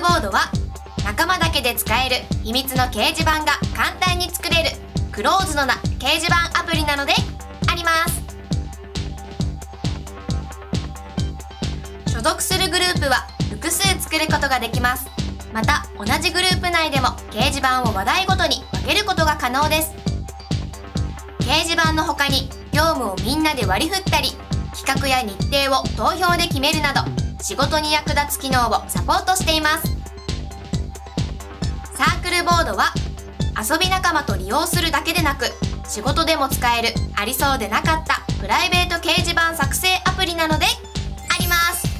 ボードは仲間だけで使える秘密の掲示板が簡単に作れるクローズドな掲示板アプリなのであります。所属するグループは複数作ることができます。また同じグループ内でも掲示板を話題ごとに分けることが可能です。掲示板の他に業務をみんなで割り振ったり、企画や日程を投票で決めるなど仕事に役立つ機能をサポートしています。サークルボードは遊び仲間と利用するだけでなく、仕事でも使えるありそうでなかったプライベート掲示板作成アプリなのであります。